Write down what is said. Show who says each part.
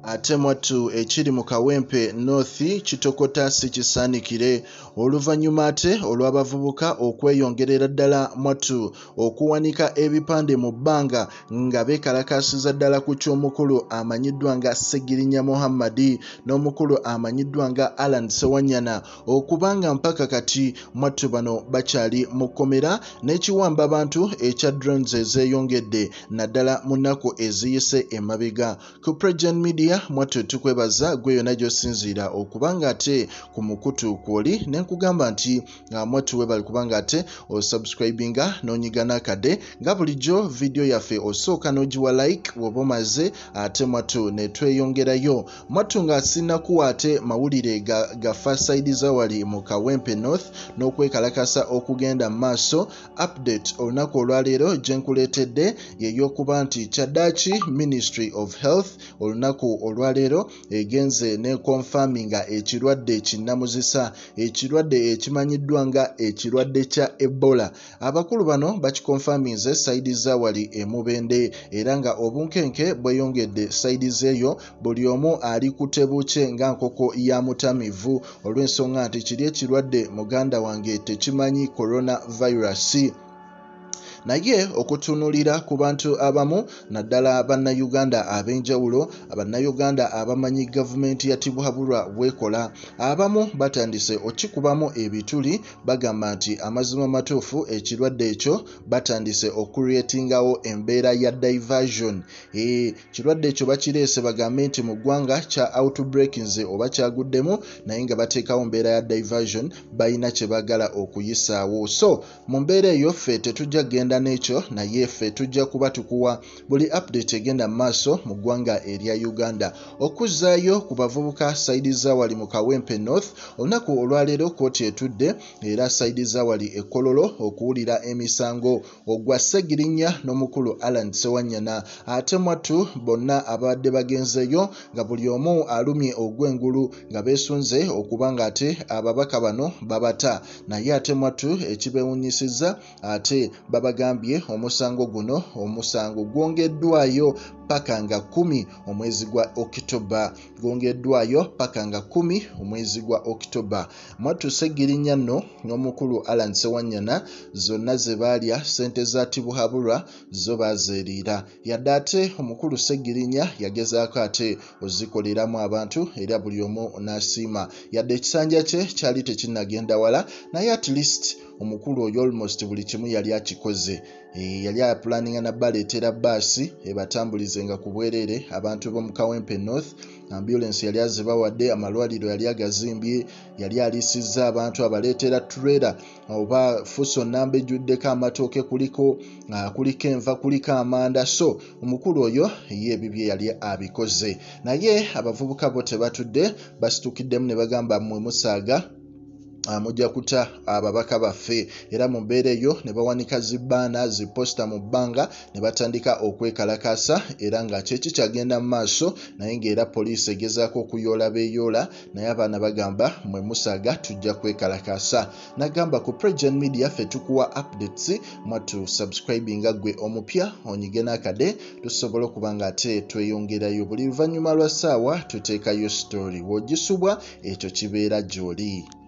Speaker 1: ate mwattu ekiri mu kawempe north kitokota sikisanikire oluvannyuma ate olw'abavubuka okweyongerera ddala mwattu okuwanika ebipande mu bbanga nga beekalakaasiza ddala ku ky'omukulu amanyiddwa nga Segirinya Muhammad n'omukulu amanyiddwa nga Alan Sewanyana okubanga mpaka kati mwattu bano bakyali mu kkomera n'ekiwamba abantu ekya drones ezeeyongedde naddala mu nnaku eziyise emabega ku PROJOURN media mwattu tukwebaza gwe yonna gy'osinziira okubanga ate ku mukutu kwoli ne nkugamba nti mwattu webali kubanga ate osubscribinga n'onyiga n'akadde nga bulijjo video yaffe osooka n'ogiwa like bw'oba omaze ate mwattu ne tweyongerayo mwattu nga sinnakuwa ate mawulire ga faasayidi zawali mu kawempe north n'okwekalakasa okugenda mu maaso update olunaku olwaleero gye nkuleetedde y'eyokuba nti kyaddaaki Ministry of Health olunaku olwaleero egenze ne confirminga ekirwadde kinnamuzisa ekirwadde ekimanyiddwa nga ekirwadde kya Ebola abakulu bano bakikonfaminze sayidi zawali emubende era nga obunkenke bweyongedde sayidi zeeyo buli omu ali kutebuuke nga nkoko ya mutamivu olw'ensonga nti kiri ekirwadde muganda wange tekimanyi coronavirus naye okutunulira ku bantu abamu naddala bannayuganda ab'enjawulo abannayuganda abamanyi gavumenti ya tibuhabulwa bwekola abamu batandise okikubamu ebituli bagamba nti amazima matuufu ekirwadde ekyo batandise okureetingawo embeera ya diversion ekirwadde ekyo bakireese bagambe nti mu ggwanga kya outbreak nze oba kyaguddemu naye nga bateekawo mbeera ya diversion balina kye baagala okuyisaawo so mu mbeera eyo ffe tetujja genda n'ekyo naye ffe tujja kuba tukuwa buli update egenda mu maaso mu ggwanga erya Uganda okuzzaayo ku bavubuka sayidi zawali mu kawempe north olunaku olwaleero kooti etudde era sayidi zawali ekkololo okuwulira emisango ogwa Segirinya n'omukulu Alan Sewanyana ate mwattu bonna abadde bagenzeeyo nga buli omu alumye ogw'engulu nga beesunze okuba nga ate ababaka bano babata naye ate mwattu ekibeewunyisizza ate babagambye omusango guno omusango gwongeddwayo paka nga 10 omwezi gwa Oktoba gwongeddwayo paka nga 10 omwezi gwa Oktoba mwattu Segirinya nno n'omukulu Alan Sewanyana zonna ze baalya sente za tibuhabulwa zo baazeeriira yadde ate omukulu Segirinya yagezaako ate ozikoleramu abantu era buli omu n'asiima yadde ekisanja kye kyali tekinnagenda wala naye at least omukulu oyo almost buli kimu yali akikoze yali apulaninga na baleetera baasi ebatambulizenga ku bwereere abantu b'omu kawempe north ambulance yali azibawadde amalwaliro yali agazimbye yali aliisizza abantu abaleetera trailer oba fuso namba ejjuddeko amatooke kuliko enva kuliko amanda so omukulu oyo ye ebibye yali abikoze naye abavubuka bo tebatudde basitukiddemu ne bagamba mmwe musaaga mujja kuta ababaka baffe era mu mbeera eyo ne bawanika zibbaana ziposta mu bbanga ne batandika okwekalakaasa era nga kyeki kyagenda mu maaso naye ng'era poliisi egezaako okuyoola beeyoola naye abaana bagamba mmwe musaaga tujja kwekalakaasa nagamba ku PROJOURN media ffe tukuwa updates mwattu subscribinga gwe omupya onyige n'akade tusobole okuba nga ate tweyongerayo buli luvannyuma lwa ssaawa tuteekayo story w'ogisubwa ekyo kibeera gy'oli.